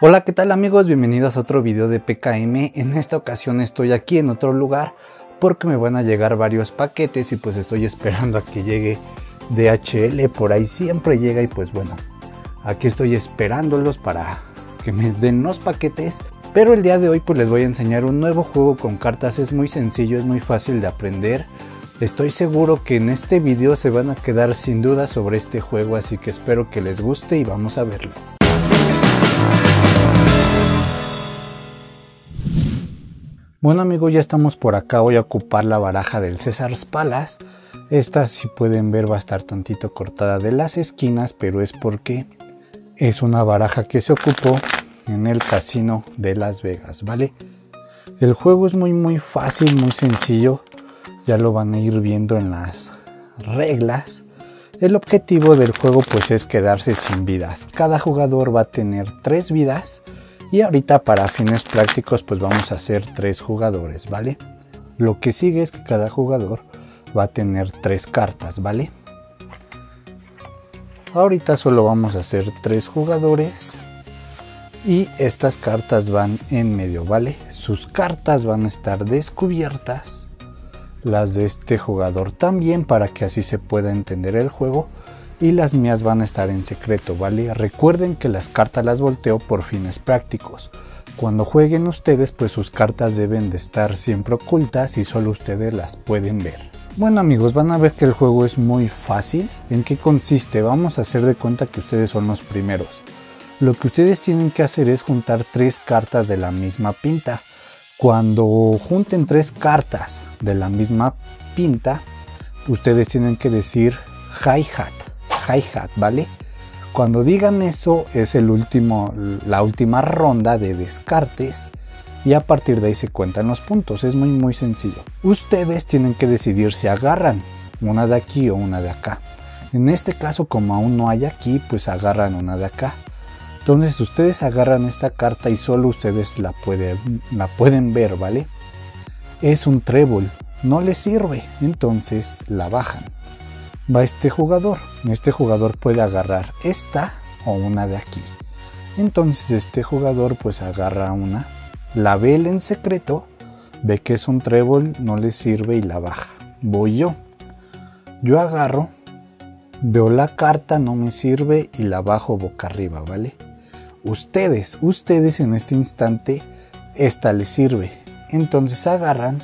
Hola, ¿qué tal amigos? Bienvenidos a otro video de PKM. En esta ocasión estoy aquí en otro lugar porque me van a llegar varios paquetes y pues estoy esperando a que llegue DHL. Por ahí siempre llega y pues bueno, aquí estoy esperándolos para que me den los paquetes. Pero el día de hoy pues les voy a enseñar un nuevo juego con cartas. Es muy sencillo, es muy fácil de aprender. Estoy seguro que en este video se van a quedar sin duda sobre este juego, así que espero que les guste y vamos a verlo. Bueno amigos, ya estamos por acá. Voy a ocupar la baraja del Caesar's Palace. Esta, si pueden ver, va a estar tantito cortada de las esquinas, pero es porque es una baraja que se ocupó en el casino de Las Vegas, ¿vale? El juego es muy fácil, muy sencillo. Ya lo van a ir viendo en las reglas. El objetivo del juego pues es quedarse sin vidas. Cada jugador va a tener 3 vidas. Y ahorita para fines prácticos pues vamos a hacer 3 jugadores, ¿vale? Lo que sigue es que cada jugador va a tener 3 cartas, ¿vale? Ahorita solo vamos a hacer 3 jugadores. Y estas cartas van en medio, ¿vale? Sus cartas van a estar descubiertas. Las de este jugador también, para que así se pueda entender el juego. Y las mías van a estar en secreto, ¿vale? Recuerden que las cartas las volteo por fines prácticos. Cuando jueguen ustedes, pues sus cartas deben de estar siempre ocultas y solo ustedes las pueden ver. Bueno amigos, van a ver que el juego es muy fácil. ¿En qué consiste? Vamos a hacer de cuenta que ustedes son los primeros. Lo que ustedes tienen que hacer es juntar 3 cartas de la misma pinta. Cuando junten 3 cartas de la misma pinta, ustedes tienen que decir hi-hat, ¿vale? Cuando digan eso es la última ronda de descartes y a partir de ahí se cuentan los puntos. Es muy sencillo. Ustedes tienen que decidir si agarran una de aquí o una de acá. En este caso, como aún no hay aquí, pues agarran una de acá. Entonces ustedes agarran esta carta y solo ustedes la pueden ver, ¿vale? Es un trébol, no les sirve, entonces la bajan. Va este jugador puede agarrar esta o una de aquí. Entonces este jugador pues agarra una, la ve en secreto, ve que es un trébol, no le sirve y la baja. Voy yo agarro, veo la carta, no me sirve y la bajo boca arriba, ¿vale? Ustedes en este instante, esta les sirve. Entonces agarran,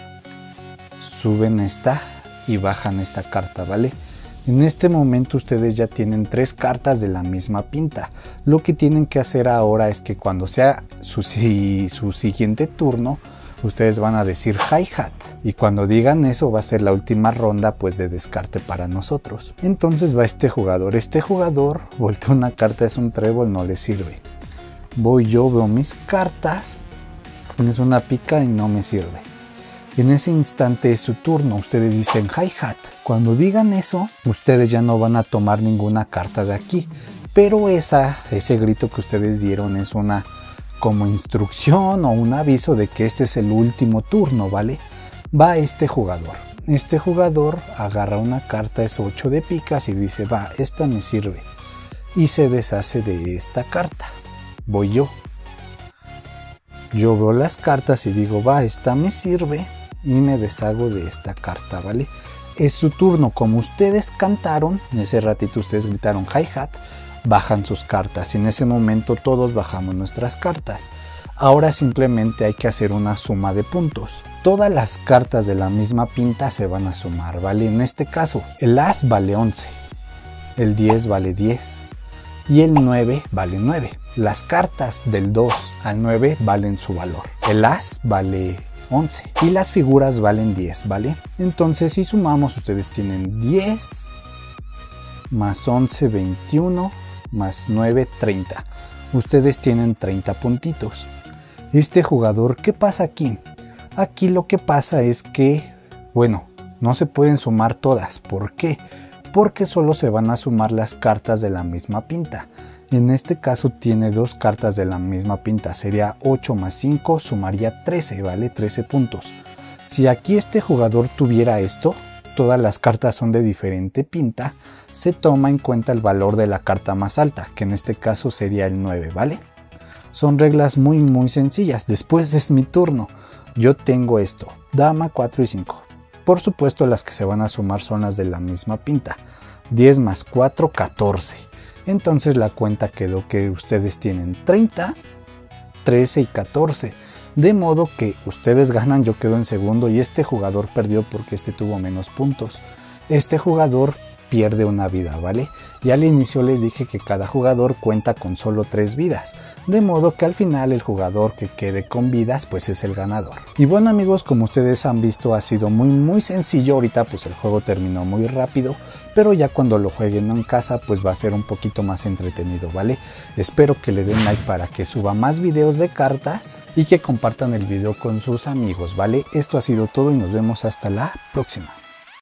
suben esta y bajan esta carta, ¿vale? En este momento ustedes ya tienen 3 cartas de la misma pinta. Lo que tienen que hacer ahora es que cuando sea su siguiente turno, ustedes van a decir hi-hat. Y cuando digan eso va a ser la última ronda pues de descarte para nosotros. Entonces va este jugador. Este jugador voltea una carta, es un trébol, no le sirve. Voy yo, veo mis cartas. Es una pica y no me sirve. En ese instante es su turno. Ustedes dicen hi-hat. Cuando digan eso, ustedes ya no van a tomar ninguna carta de aquí. Pero ese grito que ustedes dieron es una como instrucción o un aviso de que este es el último turno, ¿vale? Va este jugador. Este jugador agarra una carta, es 8 de picas y dice, va, esta me sirve. Y se deshace de esta carta. Voy yo. Yo veo las cartas y digo, va, esta me sirve. Y me deshago de esta carta, ¿vale? Es su turno. Como ustedes cantaron, en ese ratito ustedes gritaron hi-hat, bajan sus cartas y en ese momento todos bajamos nuestras cartas. Ahora simplemente hay que hacer una suma de puntos. Todas las cartas de la misma pinta se van a sumar, ¿vale? En este caso, el as vale 11, el 10 vale 10 y el 9 vale 9. Las cartas del 2 al 9 valen su valor. El as vale 11 y las figuras valen 10, ¿vale? Entonces si sumamos, ustedes tienen 10 más 11, 21 más 9, 30. Ustedes tienen 30 puntitos. Este jugador, ¿qué pasa aquí? Aquí lo que pasa es que, bueno, no se pueden sumar todas. ¿Por qué? Porque solo se van a sumar las cartas de la misma pinta. En este caso tiene 2 cartas de la misma pinta. Sería 8 más 5, sumaría 13, ¿vale? 13 puntos. Si aquí este jugador tuviera esto, todas las cartas son de diferente pinta, se toma en cuenta el valor de la carta más alta, que en este caso sería el 9, ¿vale? Son reglas muy sencillas. Después es mi turno. Yo tengo esto, dama, 4 y 5. Por supuesto las que se van a sumar son las de la misma pinta. 10 más 4, 14. Entonces la cuenta quedó que ustedes tienen 30, 13 y 14. De modo que ustedes ganan, yo quedo en segundo y este jugador perdió porque este tuvo menos puntos. Este jugador pierde una vida, ¿vale? Y al inicio les dije que cada jugador cuenta con solo 3 vidas, de modo que al final el jugador que quede con vidas pues es el ganador. Y bueno amigos, como ustedes han visto ha sido muy sencillo. Ahorita pues el juego terminó muy rápido, pero ya cuando lo jueguen en casa pues va a ser un poquito más entretenido, ¿vale? Espero que le den like para que suba más videos de cartas y que compartan el video con sus amigos, ¿vale? Esto ha sido todo y nos vemos hasta la próxima.